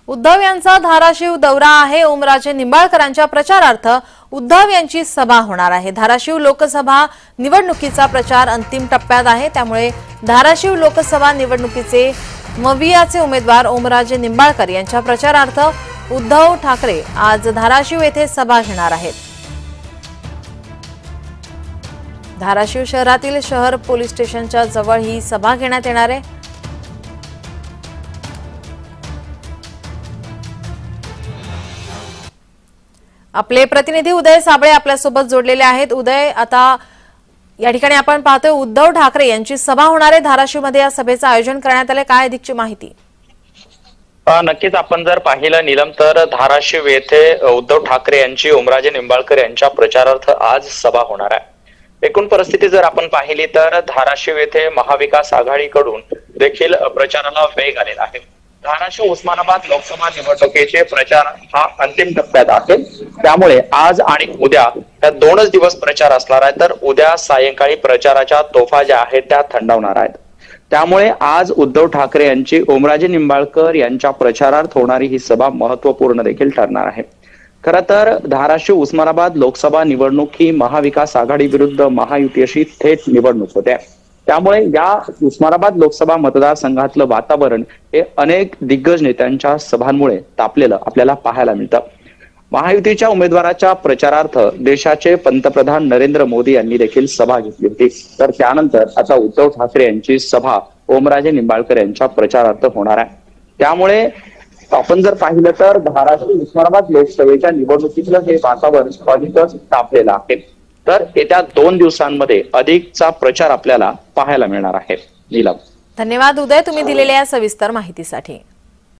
उद्धव यांचा धाराशिव दौरा आहे। ओमराजे निंबाळकरांच्या प्रचारार्थ उद्धव यांची सभा होणार आहे। धाराशिव लोकसभा निवडणुकीचा प्रचार अंतिम टप्प्यात आहे, त्यामुळे धाराशिव लोकसभा निवडणुकीचे मवियाचे उमेदवार ओमराजे निंबाळकर यांच्या प्रचारार्थ उद्धव ठाकरे आज धाराशिव येथे सभा घेणार आहेत। धाराशिव शहरातील शहर पोलीस स्टेशनच्या जवळ ही सभा घेण्यात येणार आहे। आपले प्रतिनिधी उदय साबळे आपल्यासोबत जोडलेले आहेत। उदय, आता या ठिकाणी आपण पाहतोय उद्धव ठाकरे यांची सभा होणार आहे धाराशिवमध्ये, या सभेचं आयोजन करण्यात आले, काय अधिकची माहिती? नक्कीच आपण जर पाहिलं नीलम तर धाराशिव येथे उद्धव ठाकरे यांची ओमराजे निंबाळकर यांच्या प्रचारार्थ आज सभा होणार आहे। एकूण परिस्थिती जर आपण पाहिली तर धाराशिव येथे महाविकास आघाडीकडून देखील प्रचाराला वेग आलेला आहे। धाराशिव उस्मानाबाद लोकसभा निवडणुकीचे प्रचार हा अंतिम टप्प्यात आहे, त्यामुळे आज आणि उद्या या 2च दिवस प्रचार असणार आहे, तर उद्या सायंकाळी प्रचाराच्या तोफा ज्या आहेत त्या थंडावणार आहेत। त्यामुळे आज उद्धव ठाकरे यांची ओमराजे निंबाळकर यांच्या प्रचारार्थ होणारी ही सभा महत्वपूर्ण देखील ठरणार आहे। खरं तर धाराशिव उस्मानाबाद लोकसभा निवडणूक ही महाविकास आघाडी विरुद्ध महायुती अशी थेट निवडणूक होते, त्यामुळे या उस्मानाबाद लोकसभा मतदारसंघातलं वातावरण हे अनेक दिग्गज नेत्यांच्या सभांमुळे तापलेलं आपल्याला पाहायला मिळतं। महायुतीच्या उमेदवाराच्या प्रचारार्थ देशाचे पंतप्रधान नरेंद्र मोदी यांनी देखील सभा घेतली होती, तर त्यानंतर आता उद्धव ठाकरे यांची सभा ओमराजे निंबाळकर यांच्या प्रचारार्थ होणार आहे। त्यामुळे आपण जर पाहिलं तर धाराशिव उस्मानाबाद लोकसभेच्या निवडणुकीतलं हे वातावरण अधिकच तापलेलं आहे, तर येत्या 2 दिवसांमध्ये अधिकचा प्रचार आपल्याला पाहायला मिळणार आहे। नीलम, धन्यवाद उदय, तुम्ही दिलेल्या सविस्तर माहितीसाठी।